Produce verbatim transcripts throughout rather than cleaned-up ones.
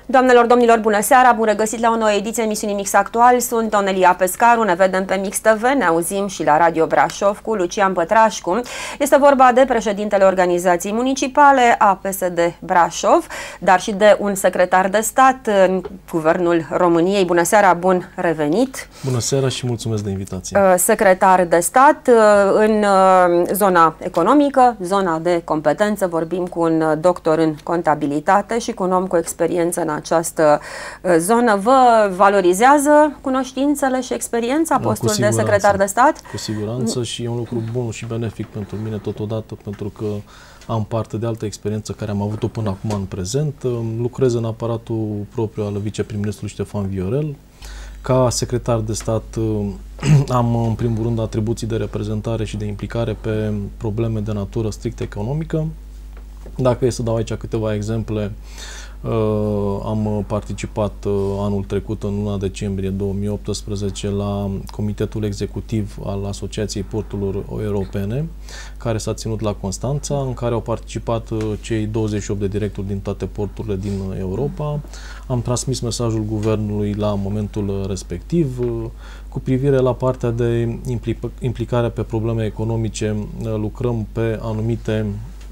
Doamnelor, domnilor, bună seara! Bun regăsit la o nouă ediție emisiunii Mix Actual. Sunt Onelia Pescaru, ne vedem pe Mix T V, ne auzim și la Radio Brașov cu Lucian Pătrașcu. Este vorba de președintele Organizației Municipale a P S D Brașov, dar și de un secretar de stat în Guvernul României. Bună seara, bun revenit! Bună seara și mulțumesc de invitație! Secretar de stat în zona economică, zona de competență, vorbim cu un doctor în contabilitate și cu un om cu experiență în această zonă. Vă valorizează cunoștințele și experiența postul de secretar de stat? Cu siguranță și e un lucru bun și benefic pentru mine totodată, pentru că am parte de altă experiență care am avut-o până acum în prezent. Lucrez în aparatul propriu al viceprim-ministrului Ștefan Viorel. Ca secretar de stat am în primul rând atribuții de reprezentare și de implicare pe probleme de natură strict economică. Dacă e să dau aici câteva exemple, Uh, am participat uh, anul trecut, în luna decembrie două mii optsprezece, la Comitetul Executiv al Asociației Porturilor Europene, care s-a ținut la Constanța, în care au participat uh, cei douăzeci și opt de directori din toate porturile din Europa. Am transmis mesajul guvernului la momentul respectiv. Uh, cu privire la partea de impli- implicare pe probleme economice, uh, lucrăm pe anumite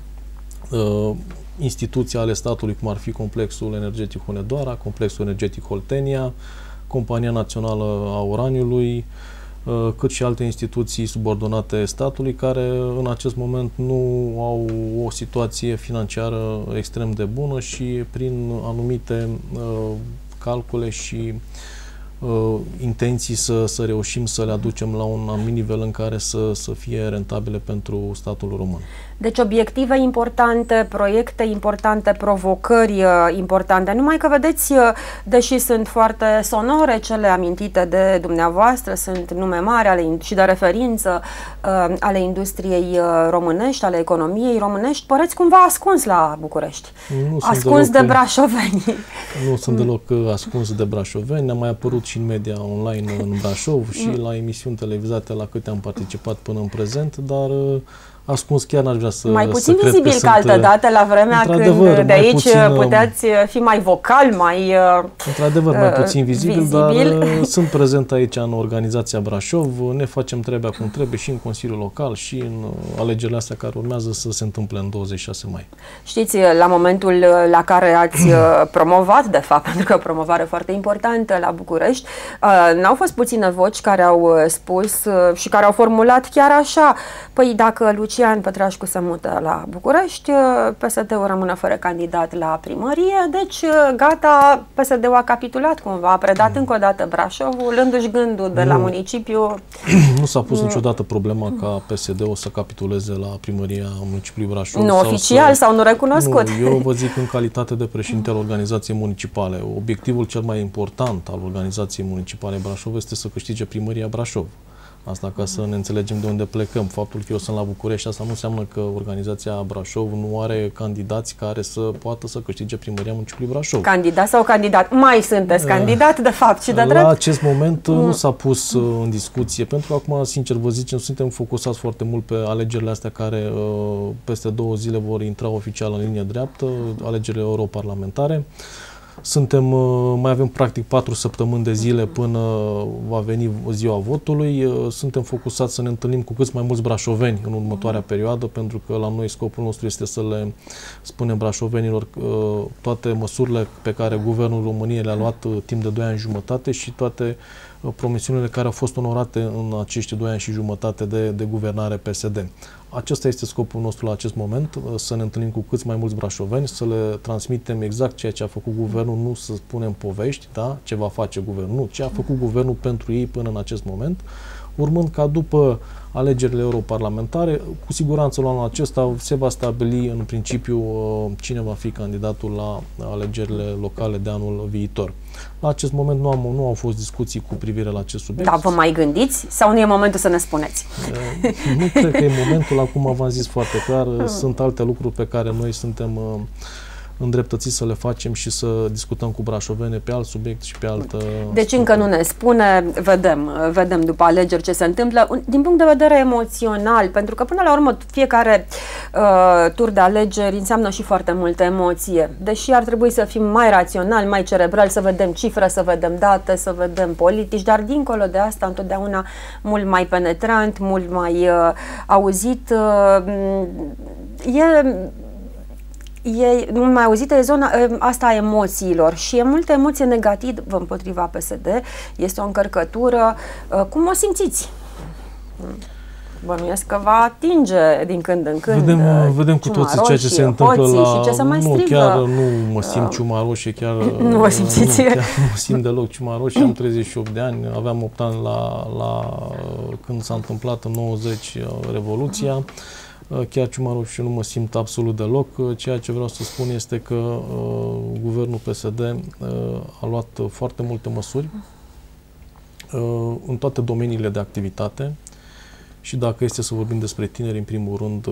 uh, instituții ale statului, cum ar fi Complexul Energetic Hunedoara, Complexul Energetic Oltenia, Compania Națională a Uraniului, cât și alte instituții subordonate statului, care în acest moment nu au o situație financiară extrem de bună și prin anumite calcule și Uh, intenții să, să reușim să le aducem la un anumit nivel în care să, să fie rentabile pentru statul român. Deci obiective importante, proiecte importante, provocări uh, importante. Numai că vedeți, uh, deși sunt foarte sonore cele amintite de dumneavoastră, sunt nume mari ale, și de referință uh, ale industriei uh, românești, ale economiei românești, păreți cumva ascuns la București. Nu ascuns de brașoveni. Nu sunt deloc ascuns de brașoveni. Ne-a mai apărut și în media online în Brașov și la emisiuni televizate la câte am participat până în prezent, dar ascuns chiar n-aș vrea să mai puțin să vizibil ca altă dată, la vremea când de aici puțin, puteți fi mai vocal, mai într-adevăr, mai puțin vizibil, vizibil, dar sunt prezent aici în organizația Brașov, ne facem treaba cum trebuie și în Consiliul Local și în alegerile astea care urmează să se întâmple în douăzeci și șase mai. Știți, la momentul la care ați promovat, de fapt, pentru că o promovare foarte importantă la București, n-au fost puține voci care au spus și care au formulat chiar așa: păi dacă Lucian Pătrașcu se mută la București, P S D-ul rămâne fără candidat la primărie, deci gata, P S D-ul a capitulat cumva, a predat mm. încă o dată Brașovul, luându-și gândul de nu. la municipiu. Nu s-a pus niciodată problema ca P S D-ul să capituleze la primăria municipiului Brașov. Nu sau oficial să... sau nu recunoscut? Nu, eu vă zic în calitate de președinte al organizației municipale. Obiectivul cel mai important al organizației municipale Brașov este să câștige primăria Brașov. Asta ca să ne înțelegem de unde plecăm. Faptul că eu sunt la București, asta nu înseamnă că organizația Brașov nu are candidați care să poată să câștige primăria municipiului Brașov. Candidat sau candidat? Mai sunteți candidat, de fapt, și de drept? La acest moment nu s-a pus în discuție, pentru că acum, sincer vă zicem, suntem focusați foarte mult pe alegerile astea care peste două zile vor intra oficial în linie dreaptă, alegerile europarlamentare. Suntem, mai avem practic patru săptămâni de zile până va veni ziua votului. Suntem focusați să ne întâlnim cu cât mai mulți brașoveni în următoarea perioadă, pentru că la noi scopul nostru este să le spunem brașovenilor toate măsurile pe care Guvernul României le-a luat timp de doi ani și jumătate și toate promisiunile care au fost onorate în acești doi ani și jumătate de, de guvernare P S D. Acesta este scopul nostru la acest moment, să ne întâlnim cu cât mai mulți brașoveni, să le transmitem exact ceea ce a făcut guvernul, nu să spunem povești, da? Ce va face guvernul, nu, ce a făcut guvernul pentru ei până în acest moment, urmând ca după alegerile europarlamentare, cu siguranță la anul acesta se va stabili în principiu cine va fi candidatul la alegerile locale de anul viitor. La acest moment nu, am, nu au fost discuții cu privire la acest subiect. Da, vă mai gândiți sau nu e momentul să ne spuneți? Nu cred că e momentul, acum v-am zis foarte clar, sunt alte lucruri pe care noi suntem îndreptățiți să le facem și să discutăm cu brașovene pe alt subiect și pe altă... Deci încă nu ne spune, vedem, vedem după alegeri ce se întâmplă. Din punct de vedere emoțional, pentru că până la urmă fiecare uh, tur de alegeri înseamnă și foarte multă emoție. Deși ar trebui să fim mai raționali, mai cerebrali, să vedem cifre, să vedem date, să vedem politici, dar dincolo de asta întotdeauna mult mai penetrant, mult mai uh, auzit. Uh, e... E mult mai auzită, e zona asta a emoțiilor și e multă emoție negativă împotriva P S D, este o încărcătură. Cum o simțiți? Bănuiesc că va atinge din când în când. Vedem, vedem cu toții ceea ce se întâmplă la... Și ce se mai nu, strigă. chiar nu mă simt ciumaroșie, chiar nu mă simțiți. Nu, chiar nu mă simt deloc ciumaroșie, am treizeci și opt de ani, aveam opt ani la, la când s-a întâmplat în nouăzeci Revoluția. Chiar ciumaroș și nu mă simt absolut deloc. Ceea ce vreau să spun este că uh, guvernul P S D uh, a luat foarte multe măsuri uh, în toate domeniile de activitate și dacă este să vorbim despre tineri, în primul rând, uh,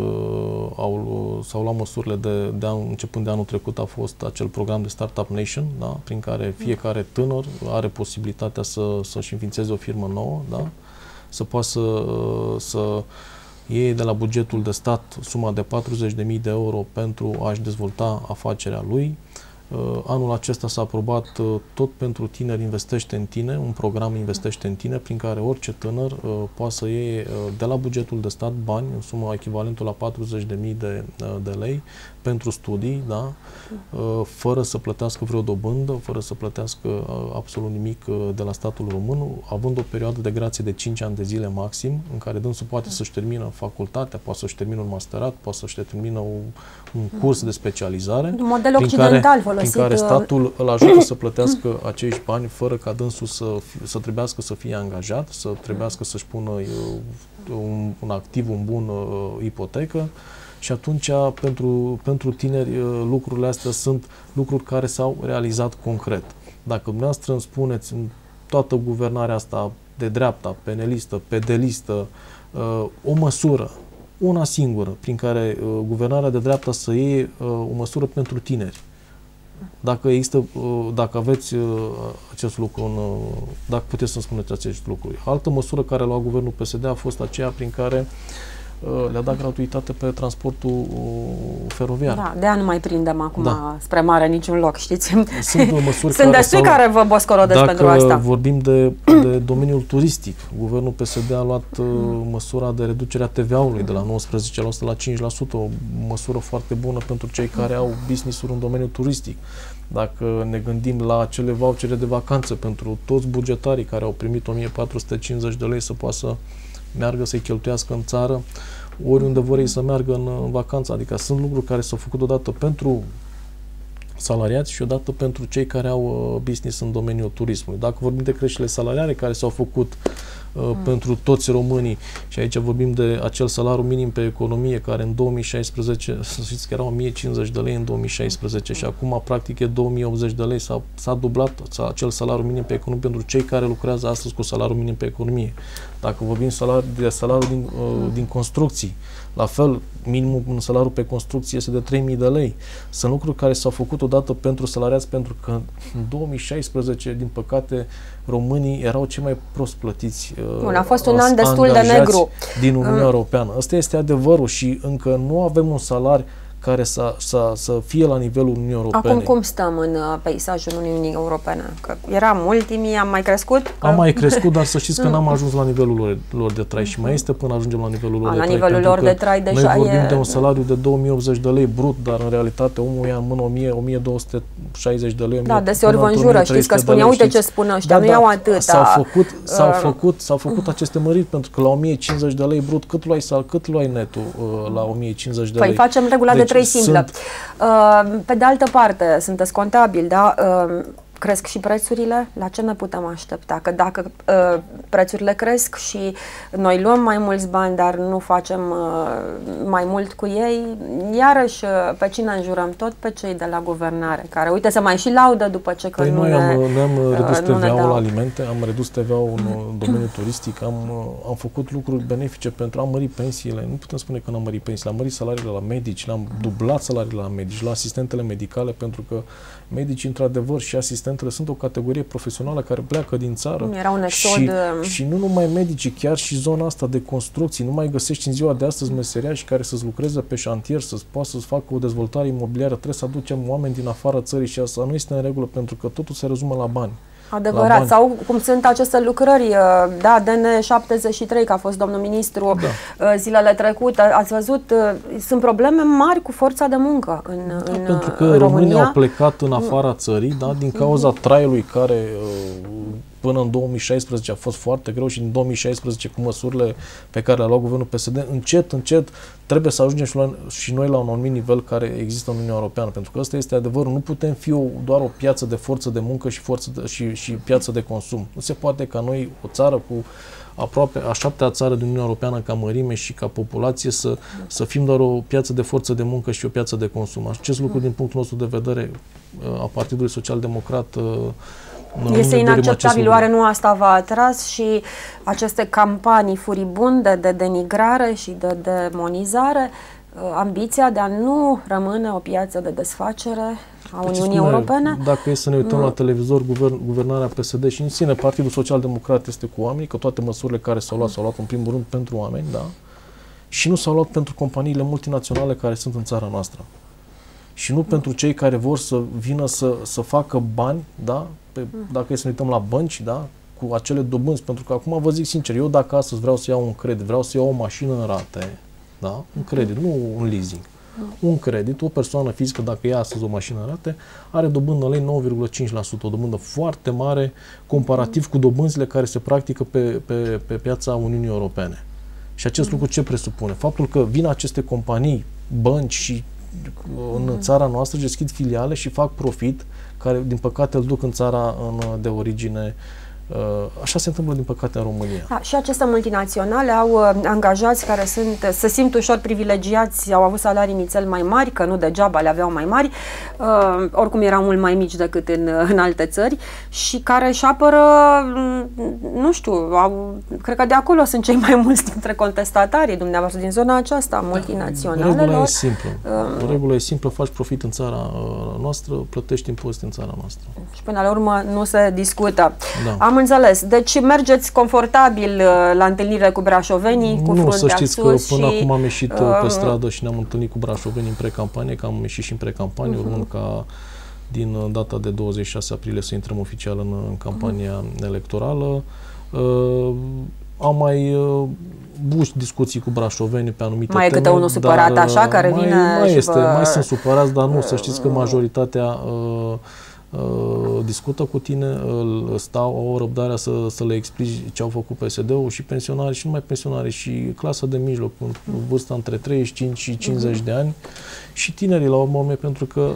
au, s-au luat măsurile de, de an, începând de anul trecut, a fost acel program de Startup Nation, da? Prin care fiecare tânăr are posibilitatea să, să-și înființeze o firmă nouă, da? Să poată să, să iei de la bugetul de stat suma de patruzeci de mii de euro pentru a-și dezvolta afacerea lui. Anul acesta s-a aprobat tot pentru tineri Investește în tine, un program Investește în tine, prin care orice tânăr poate să iei de la bugetul de stat bani, în sumă echivalentul la patruzeci de mii de, de lei, pentru studii, da? Fără să plătească vreo dobândă, fără să plătească absolut nimic de la statul român, având o perioadă de grație de cinci ani de zile maxim, în care dânsul poate să-și termină facultatea, poate să-și termină un masterat, poate să-și termină un, un curs de specializare. Un model occidental folosit. Prin care statul îl ajută să plătească acești bani fără ca dânsul să, să trebuiască să fie angajat, să trebuiască să-și pună un, un activ, un bun uh, ipotecă. Și atunci, pentru, pentru tineri, lucrurile astea sunt lucruri care s-au realizat concret. Dacă dumneavoastră îmi spuneți în toată guvernarea asta de dreapta, penelistă, pedelistă, o măsură, una singură, prin care guvernarea de dreapta să iei o măsură pentru tineri, dacă există, dacă aveți acest lucru, în, dacă puteți să-mi spuneți acest lucru. Altă măsură care a luat guvernul P S D a fost aceea prin care le-a dat gratuitate pe transportul feroviar. Da, de aia nu mai prindem acum da. spre mare niciun loc, știți? Sunt măsuri Sunt destui care vă boscorodesc pentru asta. Dacă vorbim de, de domeniul turistic, guvernul P S D a luat mm. măsura de reducere a T V A-ului de la nouăsprezece la sută la cinci la sută, o măsură foarte bună pentru cei care au business-uri în domeniul turistic. Dacă ne gândim la acele vouchere de vacanță pentru toți bugetarii care au primit o mie patru sute cincizeci de lei să poată să meargă să-i cheltuiască în țară, oriunde vor ei să meargă în, în vacanță. Adică sunt lucruri care s-au făcut odată pentru salariați și odată pentru cei care au uh, business în domeniul turismului. Dacă vorbim de creșterile salariare care s-au făcut uh, mm. pentru toți românii și aici vorbim de acel salariu minim pe economie care în două mii șaisprezece, să știți că era o mie cincizeci de lei în două mii șaisprezece mm. și acum practic e două mii optzeci de lei, s-a dublat acel salariu minim pe economie pentru cei care lucrează astăzi cu salariul minim pe economie. Dacă vorbim salari, de salariul din, uh, din construcții, la fel, minimul în salariul pe construcție este de trei mii de lei. Sunt lucruri care s-au făcut odată pentru salariați, pentru că în două mii șaisprezece, din păcate, românii erau cei mai prost plătiți uh, Bun, a fost un an destul de negru din Uniunea uh. Europeană. Ăsta este adevărul și încă nu avem un salariu care să, să, să fie la nivelul Uniunii Europene. Acum cum stăm în uh, peisajul Uniunii Europene? Că eram ultimii, am mai crescut? Că... Am mai crescut, dar să știți că n-am ajuns la nivelul lor, lor de trai și mai este până ajungem la nivelul lor A, de la trai. La nivelul lor de trai deja noi vorbim e... de un salariu de două mii optzeci de lei brut, dar în realitate omul ia în mână o mie, o mie două sute șaizeci de lei. Da, deseori vă înjură, știți că spunea, uite ce spun ăștia, da, nu iau da, atâta. S-au făcut, s-au uh... făcut, s-au făcut aceste măriri, pentru că la o mie cincizeci de lei brut, cât luai, sau, cât luai netul uh, la o mie cincizeci de lei? Păi facem regula deci de trei simplă. Sunt... Pe de altă parte, sunteți contabil, da? cresc și prețurile? La ce ne putem aștepta? Că dacă uh, prețurile cresc și noi luăm mai mulți bani, dar nu facem uh, mai mult cu ei, iarăși uh, pe cine înjurăm? Tot pe cei de la guvernare, care, uite, se mai și laudă după ce că păi nu noi ne, am, noi am redus uh, T V A-ul la alimente, am redus T V A-ul în domeniul turistic, am, am făcut lucruri benefice pentru a mări pensiile. Nu putem spune că n-am mărit pensiile, am mărit salariile la medici, le-am dublat salariile la medici, la asistentele medicale, pentru că medicii, într-adevăr, și asistentele sunt o categorie profesională care pleacă din țară. Era un exod. Și, și nu numai medicii, chiar și zona asta de construcții. Nu mai găsești în ziua de astăzi meseriași care să-ți lucreze pe șantier, să-ți poată să-ți facă o dezvoltare imobiliară. Trebuie să aducem oameni din afara țării și asta nu este în regulă, pentru că totul se rezumă la bani. Adevărat. Sau cum sunt aceste lucrări, da, D N șaptezeci și trei, că a fost domnul ministru da. zilele trecute, ați văzut, sunt probleme mari cu forța de muncă în, da, în pentru că în românii au plecat în afara țării, da, din cauza traiului care până în două mii șaisprezece a fost foarte greu și în două mii șaisprezece cu măsurile pe care le-a luat guvernul P S D, încet, încet trebuie să ajungem și, la, și noi la un anumit nivel care există în Uniunea Europeană, pentru că ăsta este adevărul. Nu putem fi o, doar o piață de forță de muncă și, forță de, și, și piață de consum. Nu se poate ca noi, o țară cu aproape a șaptea țară din Uniunea Europeană ca mărime și ca populație, să, să fim doar o piață de forță de muncă și o piață de consum. Acest lucru, din punctul nostru de vedere, a Partidului Social Democrat, este inacceptabil. Oare nu asta v-a atras și aceste campanii furibunde de denigrare și de demonizare, ambiția de a nu rămâne o piață de desfacere a Uniunii spune, Europene? Dacă e să ne uităm mm. la televizor, guvern, guvernarea P S D și în sine Partidul Social Democrat este cu oamenii, că toate măsurile care s-au luat, s-au luat în primul rând pentru oameni, da? Și nu s-au luat pentru companiile multinaționale care sunt în țara noastră. Și nu mm. pentru cei care vor să vină să, să facă bani, da? Pe, dacă e să ne uităm la bănci, da? Cu acele dobânzi, pentru că acum vă zic sincer, eu dacă astăzi vreau să iau un credit, vreau să iau o mașină în rate, da? Un credit, nu un leasing. Un credit, o persoană fizică, dacă ia astăzi o mașină în rate, are dobândă în lei nouă virgulă cinci la sută, o dobândă foarte mare comparativ cu dobânzile care se practică pe, pe, pe piața Uniunii Europene. Și acest lucru ce presupune? Faptul că vin aceste companii, bănci și în țara noastră, deschid filiale și fac profit, care din păcate îl duc în țara în, de origine. Așa se întâmplă din păcate în România. Da, și aceste multinaționale au uh, angajați care sunt, se simt ușor privilegiați, au avut salarii nițel mai mari, că nu degeaba le aveau mai mari, uh, oricum erau mult mai mici decât în, în alte țări și care își apără, nu știu, au, cred că de acolo sunt cei mai mulți dintre contestatarii dumneavoastră din zona aceasta, multinaționalelor. Regula e simplă. Uh, Regula e simplă, faci profit în țara noastră, plătești impozit în țara noastră. Și până la urmă nu se discută. Da. Am înțeles. Deci mergeți confortabil la întâlnire cu brașovenii, cu fruntea sus. Nu, să știți că până și, acum am ieșit uh, pe stradă și ne-am întâlnit cu brașovenii în precampanie, că am ieșit și în precampanie, uh-huh. urmând ca din data de douăzeci și șase aprilie să intrăm oficial în, în campania uh-huh. electorală. Uh, am mai uh, buși discuții cu brașovenii pe anumite mai teme. Mai e câte unul supărat dar, așa, care mai, vine mai și este, vă... mai sunt supărați, dar nu, să știți că majoritatea uh, Uh, discută cu tine, uh, stau, au o răbdare să, să le explici ce au făcut P S D-ul și pensionari și numai pensionari și clasa de mijloc, cu vârsta între treizeci și cinci și cincizeci de ani și tinerii la urmă, pentru că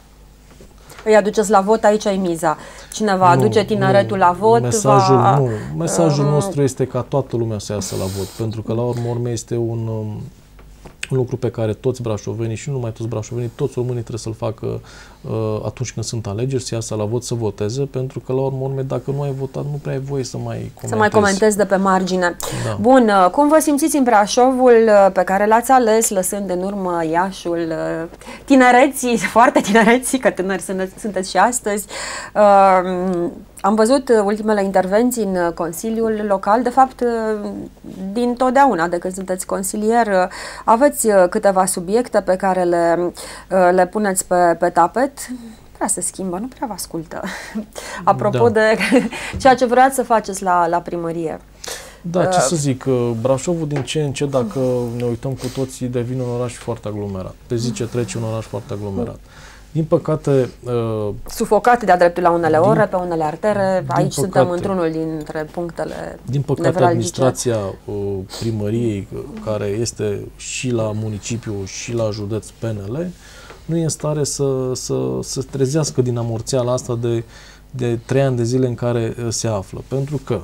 îi aduceți la vot, aici e miza. Cine va aduce tineretul nu, la vot mesajul, va... Nu, mesajul uh, nostru este ca toată lumea să iasă la vot, pentru că la urmă urme este un... Um, un lucru pe care toți brașovenii și nu numai toți brașovenii, toți românii trebuie să-l facă uh, atunci când sunt alegeri, să iasă la vot, să voteze, pentru că la urmă urme, dacă nu ai votat, nu prea ai voie să mai comentezi. Să mai comentezi de pe margine. Da. Bun, uh, cum vă simțiți în Brașovul uh, pe care l-ați ales, lăsând în urmă Iașul, uh, tinereții, foarte tinereții, că tânări sunteți, sunteți și astăzi, uh, am văzut ultimele intervenții în Consiliul Local, de fapt, din totdeauna, de când sunteți consilier, aveți câteva subiecte pe care le, le puneți pe, pe tapet. Prea se schimbă, nu prea vă ascultă. Apropo da. de ceea ce vreați să faceți la, la primărie. Da, ce să zic, Brașovul din ce în ce, dacă ne uităm cu toții, devine un oraș foarte aglomerat. Pe zi ce trece, un oraș foarte aglomerat. Din păcate... Uh, Sufocat de-a dreptul la unele din, ore, pe unele artere. Aici păcate, suntem într-unul dintre punctele Din păcate, nevralgice. Administrația uh, primăriei, care este și la municipiu și la județ P N L, nu e în stare să, să, să trezească din amorțeala asta de, de trei ani de zile în care se află. Pentru că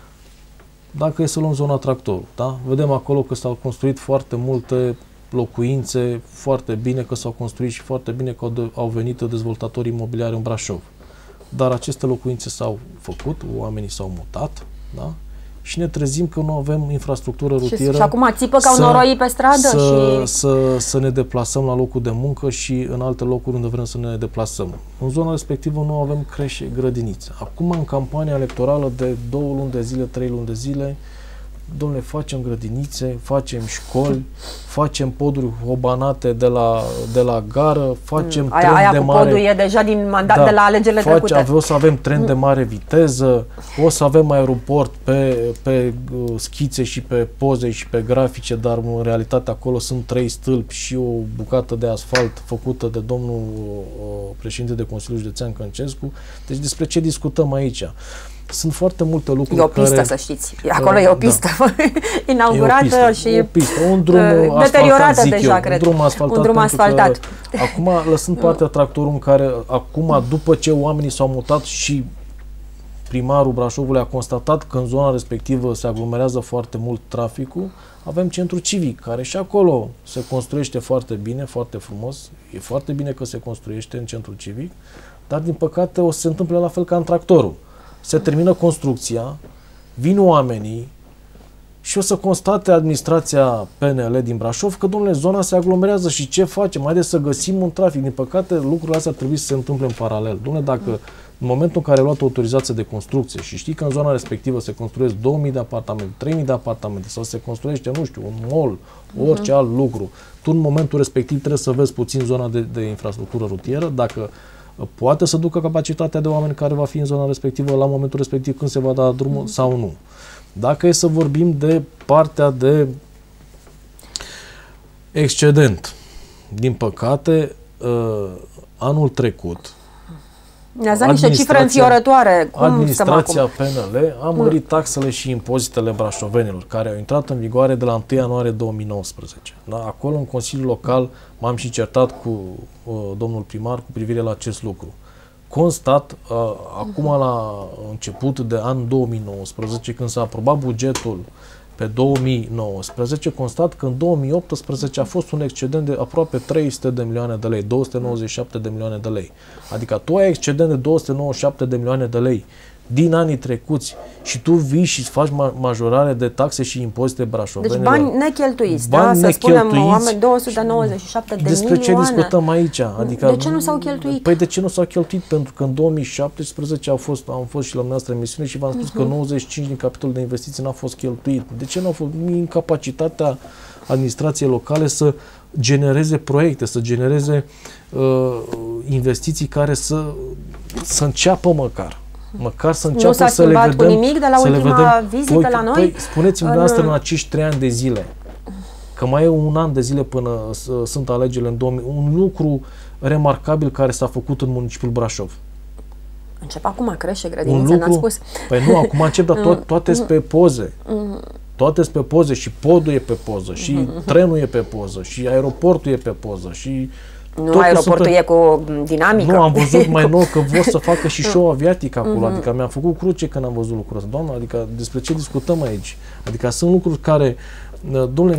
dacă e să luăm zona Tractorul, da? Vedem acolo că s-au construit foarte multe locuințe, foarte bine că s-au construit și foarte bine că au, de, au venit dezvoltatori imobiliari în Brașov. Dar aceste locuințe s-au făcut, oamenii s-au mutat, da? Și ne trezim că nu avem infrastructură rutieră. Și, și acum țipă ca un noroi pe stradă. Să, și... să, să ne deplasăm la locul de muncă și în alte locuri unde vrem să ne deplasăm. În zona respectivă nu avem creșe, grădinițe. Acum, în campania electorală de două luni de zile, trei luni de zile, dom'le, facem grădinițe, facem școli, facem poduri hobanate de la, de la gară, facem mm, tren aia, aia de cu mare... podul e deja din mandat, da, de la alegerile face, trecute. O să avem tren de mare viteză, o să avem aeroport pe, pe uh, schițe și pe poze și pe grafice, dar în realitate acolo sunt trei stâlpi și o bucată de asfalt făcută de domnul uh, președinte de Consiliul Județean Căncescu. Deci despre ce discutăm aici? Sunt foarte multe lucruri. E o pistă, care, să știți. Acolo uh, e o pistă da. inaugurată e o pistă, și o pistă. Un drum uh, deteriorată deja, eu, cred. Un drum asfaltat. Un drum asfaltat. Acum, lăsând partea Tractorul, în care acum, după ce oamenii s-au mutat și primarul Brașovului a constatat că în zona respectivă se aglomerează foarte mult traficul, avem centru civic, care și acolo se construiește foarte bine, foarte frumos. E foarte bine că se construiește în centru civic, dar din păcate o să se întâmple la fel ca în Tractorul. Se termină construcția, vin oamenii și o să constate administrația P N L din Brașov că, domnule, zona se aglomerează și ce facem? Haideți să găsim un trafic. Din păcate, lucrurile astea trebuie să se întâmple în paralel. Domnule, dacă în momentul în care ai luat o autorizație de construcție și știi că în zona respectivă se construiesc două mii de apartamente, trei mii de apartamente sau se construiește, nu știu, un mall, orice uh-huh. alt lucru, tu în momentul respectiv trebuie să vezi puțin zona de, de infrastructură rutieră, dacă poate să ducă capacitatea de oameni care va fi în zona respectivă la momentul respectiv când se va da drumul sau nu. Dacă e să vorbim de partea de excedent, din păcate, anul trecut ne-ați dat niște cifre înfiorătoare. Cum administrația P N L a mărit taxele și impozitele brașovenilor, care au intrat în vigoare de la întâi ianuarie două mii nouăsprezece. Da? Acolo, în Consiliul Local, m-am și certat cu uh, domnul primar cu privire la acest lucru. Constat, uh, acum la început de an două mii nouăsprezece, când s-a aprobat bugetul pe două mii nouăsprezece, constat că în două mii optsprezece a fost un excedent de aproape trei sute de milioane de lei, două sute nouăzeci și șapte de milioane de lei. Adică tu ai excedent de două sute nouăzeci și șapte de milioane de lei din anii trecuți și tu vii și faci majorare de taxe și impozite brașovenilor. Deci bani necheltuiți, bani da? Să spunem, oameni, două sute și nouăzeci și șapte de despre milioane. ce discutăm aici? Adică, de ce nu s-au cheltuit? Păi de ce nu s-au cheltuit? Pentru că în două mii șaptesprezece au fost, am fost și la noastră emisiune și v-am spus uh-huh. că nouăzeci și cinci din capitolul de investiții n-a fost cheltuit. De ce nu a fost? Incapacitatea administrației locale să genereze proiecte, să genereze uh, investiții care să, să înceapă măcar. Măcar să înceapă nu să le vedem. cu nimic de la ultima vizită păi, la noi? Păi, spuneți-mi dumneavoastră în acești trei ani de zile, că mai e un an de zile până sunt alegerile în două mii, un lucru remarcabil care s-a făcut în municipiul Brașov. Încep acum crește grădinița, n-ați spus. Păi nu, acum încep, dar to- toate sunt pe poze. Toate sunt pe poze și podul e pe poză, și trenul e pe poză, și aeroportul e pe poză, și... Nu, aeroportul pe... e cu dinamică. Nu, am văzut mai nou că vor să facă și show aviatic acolo, adică mi-am făcut cruce când am văzut lucrul ăsta. Doamna, adică despre ce discutăm aici? Adică sunt lucruri care, domnule,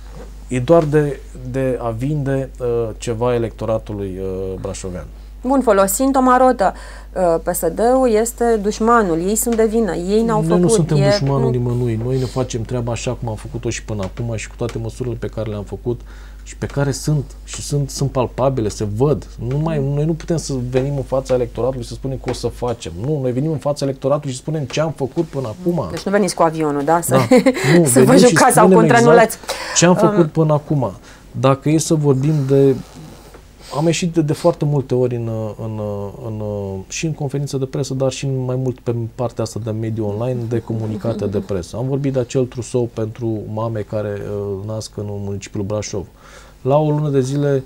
e doar de, de a vinde uh, ceva electoratului uh, brașovean. Bun, folosind o marotă, P S D-ul este dușmanul, ei sunt de vină, ei n-au făcut. Noi nu suntem e, dușmanul nu... nimănui, noi ne facem treaba așa cum am făcut-o și până acum și cu toate măsurile pe care le-am făcut și pe care sunt și sunt, sunt palpabile, se văd. Nu mai, noi nu putem să venim în fața electoratului și să spunem că o să facem. Nu, noi venim în fața electoratului și spunem ce am făcut până acum. Deci nu veniți cu avionul, da? Să, da. Nu, să vă jucați sau cu trenuleț. Exact ce am făcut um. până acum. Dacă e să vorbim de... Am ieșit de, de foarte multe ori în, în, în, și în conferință de presă, dar și mai mult pe partea asta de mediu online, de comunicate de presă. Am vorbit de acel trusou pentru mame care uh, nasc în municipiul Brașov. La o lună de zile,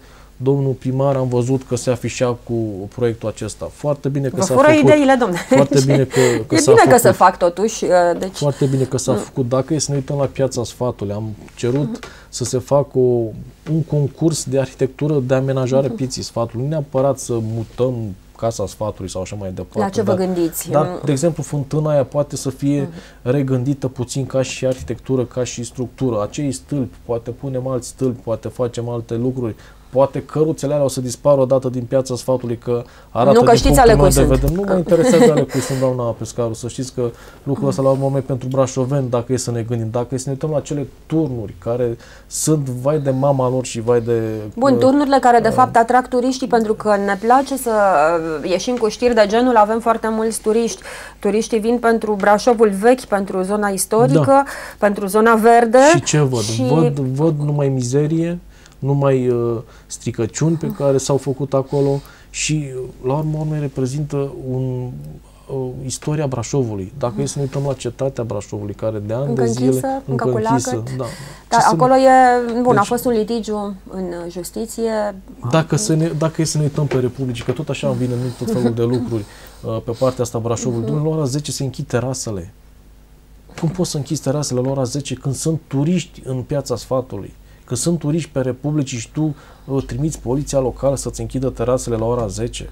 domnul primar am văzut că se afișea cu proiectul acesta. Foarte bine că s-a fără făcut. ideile, domnule. Foarte bine că, că e s-a bine făcut. că se fac totuși. Deci... Foarte bine că s-a făcut. Dacă e să ne uităm la Piața Sfatului, am cerut uh-huh. să se facă o, un concurs de arhitectură de amenajare uh-huh. Pieții Sfatului. Nu neapărat să mutăm Casa Sfatului sau așa mai departe. La ce vă dar, gândiți? Dar, de exemplu, fântâna aia poate să fie uh-huh. regândită puțin ca și arhitectură, ca și structură. Acei stâlpi, poate punem alți stâlpi, poate facem alte lucruri. Poate căruțele alea o să dispară odată din Piața Sfatului, că arată nu că știți ale cui sunt. Vedem. Nu mă interesează ale cui sunt, doamna Pescaru. Să știți că lucrul ăsta la un moment pentru brașoveni, dacă e să ne gândim, dacă e să ne uităm la cele turnuri care sunt vai de mama lor și vai de... Bun, turnurile care de fapt atrag turiștii, pentru că ne place să ieșim cu știri de genul, avem foarte mulți turiști. Turiștii vin pentru Brașovul vechi, pentru zona istorică, da. pentru zona verde. Și ce văd? Și... Văd, văd numai mizerie, numai uh, stricăciuni pe care s-au făcut acolo și la urmă urmei reprezintă un, uh, istoria Brașovului. Dacă mm. e să ne uităm la cetatea Brașovului, care de ani încă de zile închisă, încă închisă, da. Dar acolo ne... e, bun, deci, a fost un litigiu în justiție. Dacă, să ne, dacă e să ne uităm pe Republicii, că tot așa îmi vine tot felul de lucruri uh, pe partea asta Brașovului, mm-hmm. la ora zece se închid terasele. Cum poți să închizi terasele la ora zece când sunt turiști în Piața Sfatului? Că sunt turiști pe Republicii și tu uh, trimiți poliția locală să-ți închidă terasele la ora zece.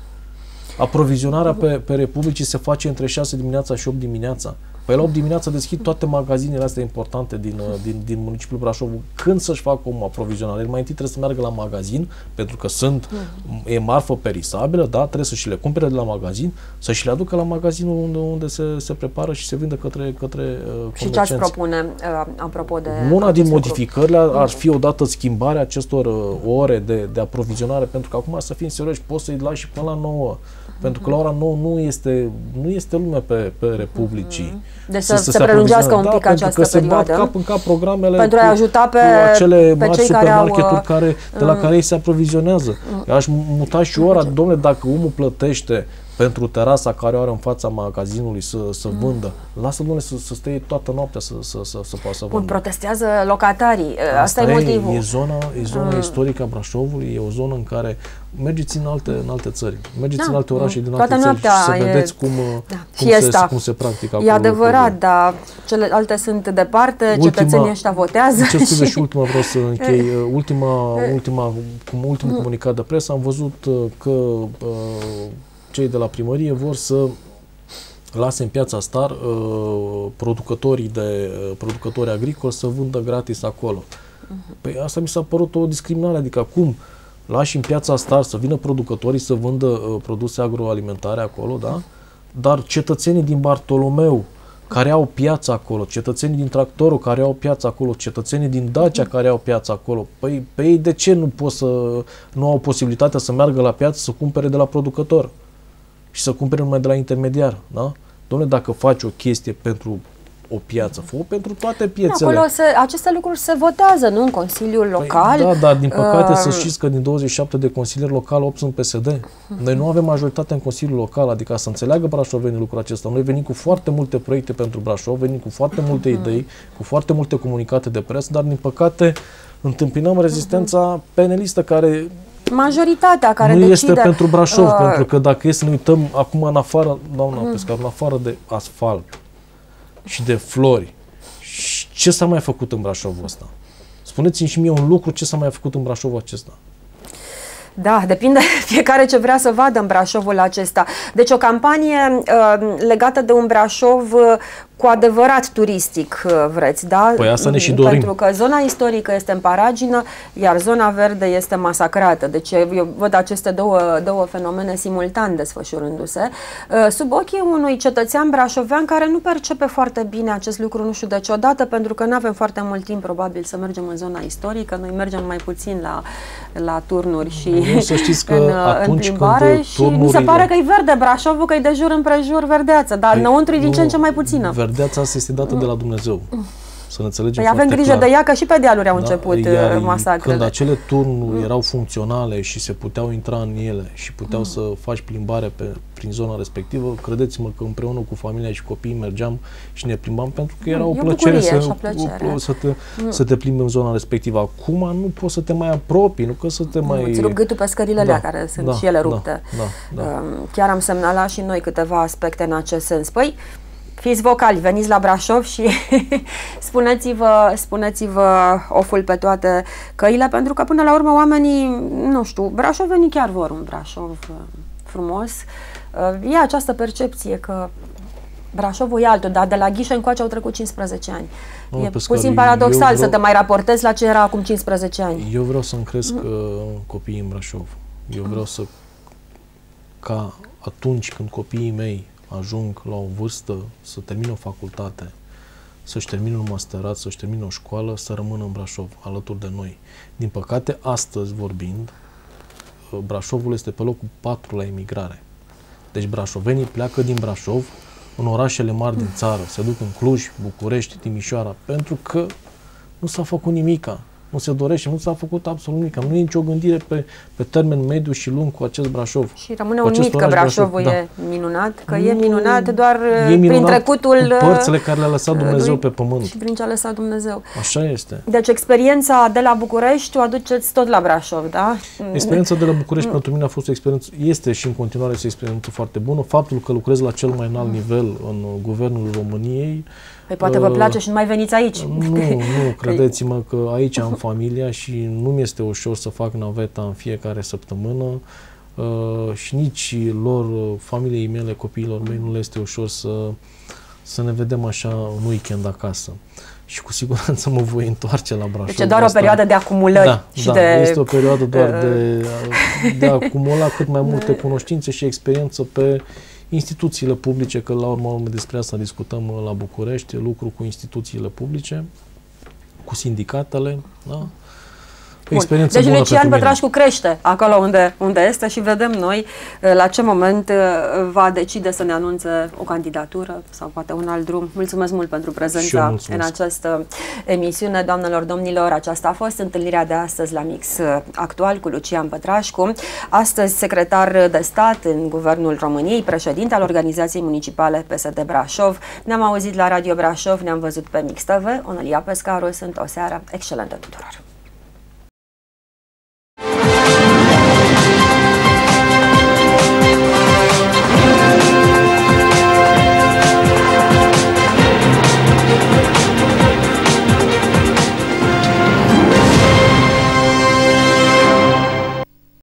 Aprovizionarea pe, pe Republicii se face între șase dimineața și opt dimineața. Păi la opt dimineața deschid toate magazinele astea importante din, din, din municipiul Brașov. Când să-și facă o aprovizionare? Mai întâi trebuie să meargă la magazin, pentru că sunt, e marfă perisabilă, da? Trebuie să și le cumpere de la magazin, să și le aducă la magazinul unde, unde se, se prepară și se vinde către, către uh, comercianți. Și ce ați propune, uh, apropo de... Una din modificările ar, ar fi odată schimbarea acestor uh, ore de, de aprovizionare, pentru că acum, să fim serioși, poți să-i lași și până la nouă. Pentru că la ora nouă nu este, nu este lume pe, pe Republicii. Deci să, să se, se prelungească un pic da, această că perioadă. Se bat cap în cap programele pentru a ajuta pe, acele pe mari cei care au... care, de la care ei se aprovizionează. Eu aș muta și ora, domnule, dacă omul plătește pentru terasa care o are în fața magazinului să, să vândă, lasă, domnule, să, să stea toată noaptea să, să, să, să poată să vândă. Bun, protestează locatarii. Asta, Asta e motivul. E zona, e zona mm. istorică a Brașovului, e o zonă în care mergeți în alte, în alte țări, mergeți da. în alte orașe din alte țări și să vedeți cum, da. cum, se, cum se practică acolo. E adevărat, dar celelalte sunt departe, ultima, cetățenii ăștia votează. Ce scuze și ultima vreau să închei. Ultima, ultima, cum ultimul mm. comunicat de presă am văzut că uh, cei de la primărie vor să lase în Piața Star uh, producătorii, de, uh, producători agricoli să vândă gratis acolo. Uh-huh. Păi asta mi s-a părut o discriminare, adică acum lași în Piața Star să vină producătorii să vândă uh, produse agroalimentare acolo, da? Dar cetățenii din Bartolomeu care au piața acolo, cetățenii din Tractorul care au piața acolo, cetățenii din Dacia uh-huh. care au piața acolo, păi, păi de ce nu pot să, nu au posibilitatea să meargă la piață să cumpere de la producător? Și să cumpere numai de la intermediar, da? Dom'le, dacă faci o chestie pentru o piață, fă pentru toate piețele. Acolo se, aceste lucruri se votează, nu? În Consiliul Local. Păi, da, dar din păcate uh... să știți că din douăzeci și șapte de consilieri locali, opt sunt P S D. Uh-huh. Noi nu avem majoritate în Consiliul Local, adică să înțeleagă brașovenii lucrul acesta. Noi venim cu foarte multe proiecte pentru Brașov, venim cu foarte multe uh-huh. idei, cu foarte multe comunicate de presă, dar din păcate întâmpinăm rezistența uh-huh. penelistă care... Majoritatea care nu decide... este pentru Brașov, uh, pentru că dacă e să ne uităm acum în afară, doamna uh, Pescar, în afară de asfalt și de flori, ce s-a mai făcut în Brașovul ăsta? Spuneți-mi și mie un lucru, ce s-a mai făcut în Brașovul acesta? Da, depinde fiecare ce vrea să vadă în Brașovul acesta. Deci o campanie uh, legată de un Brașov uh, cu adevărat turistic, uh, vreți, da? Păi asta ne și dorim. Pentru că zona istorică este în paragină, iar zona verde este masacrată. Deci eu văd aceste două, două fenomene simultan desfășurându-se uh, sub ochii unui cetățean brașovean care nu percepe foarte bine acest lucru, nu știu de ce odată, pentru că nu avem foarte mult timp probabil să mergem în zona istorică, noi mergem mai puțin la, la turnuri și să știți că în, atunci în plimbare când și turnurile... mi se pare că e verde Brașovul, că e de jur împrejur verdeață, dar păi, înăuntru e din ce în ce mai puțină. Verdeața asta este dată de la Dumnezeu. Să ne înțelegem păi avem grijă clar. de ea, că și pe dealuri au da? început Iar masacrele. Când acele turnuri erau funcționale și se puteau intra în ele și puteau mm. să faci plimbare pe, prin zona respectivă, credeți-mă că împreună cu familia și copiii mergeam și ne plimbam, pentru că era o plăcere, să, o, să, te, mm. să te plimbi în zona respectivă. Acum nu poți să te mai apropii, nu că să te mai... Îți rup gâtul pe scările alea, da, care sunt da, și ele rupte. Da, da, da. Chiar am semnalat și noi câteva aspecte în acest sens. Păi, fiți vocali, veniți la Brașov și spuneți-vă, spuneți-vă oful pe toate căile, pentru că până la urmă oamenii, nu știu, brașovenii chiar vor un Brașov frumos. E această percepție că Brașovul e altul, dar de la Ghișe încoace au trecut cincisprezece ani. No, e puțin paradoxal vreau, să te mai raportezi la ce era acum cincisprezece ani. Eu vreau să-mi cresc mm. copiii în Brașov. Eu vreau să, ca atunci când copiii mei ajung la o vârstă să termină o facultate, să-și termină un masterat, să-și termină o școală, să rămână în Brașov, alături de noi. Din păcate, astăzi vorbind, Brașovul este pe locul patru la emigrare. Deci brașovenii pleacă din Brașov în orașele mari din țară, se duc în Cluj, București, Timișoara, pentru că nu s-a făcut nimica. Nu se dorește, nu s-a făcut absolut nimic. Nu e nicio gândire pe, pe termen mediu și lung cu acest Brașov. Și rămâne un mit că Brașovul Brașov. e minunat, că nu, e minunat doar e minunat prin trecutul... părțile care le-a lăsat Dumnezeu lui, pe pământ. Și prin ce a lăsat Dumnezeu. Așa este. Deci experiența de la București o aduceți tot la Brașov, da? Experiența de la București pentru mine a fost o experiență, este și în continuare o experiență foarte bună. Faptul că lucrez la cel mai înalt nivel în Guvernul României. Păi poate vă place și nu mai veniți aici. Nu, nu, credeți-mă că aici am familia și nu mi este ușor să fac naveta în fiecare săptămână uh, și nici lor, familiei mele, copiilor mei, nu le este ușor să, să ne vedem așa un weekend acasă. Și cu siguranță mă voi întoarce la Brașov. Deci e doar asta. O perioadă de acumulări. Da, și da, de... este o perioadă doar de, de a acumula cât mai multe cunoștințe și experiență pe instituțiile publice, că la urmă urmă despre asta discutăm la București, lucru cu instituțiile publice, cu sindicatele, da? Deci Lucian Pătrașcu crește acolo unde, unde este și vedem noi la ce moment va decide să ne anunțe o candidatură sau poate un alt drum. Mulțumesc mult pentru prezența în această emisiune. Doamnelor, domnilor, aceasta a fost întâlnirea de astăzi la Mix Actual cu Lucian Pătrașcu, astăzi secretar de stat în Guvernul României, președinte al Organizației Municipale P S D Brașov. Ne-am auzit la Radio Brașov, ne-am văzut pe Mix T V. Onelia Pescaru, sunt o seară excelentă tuturor!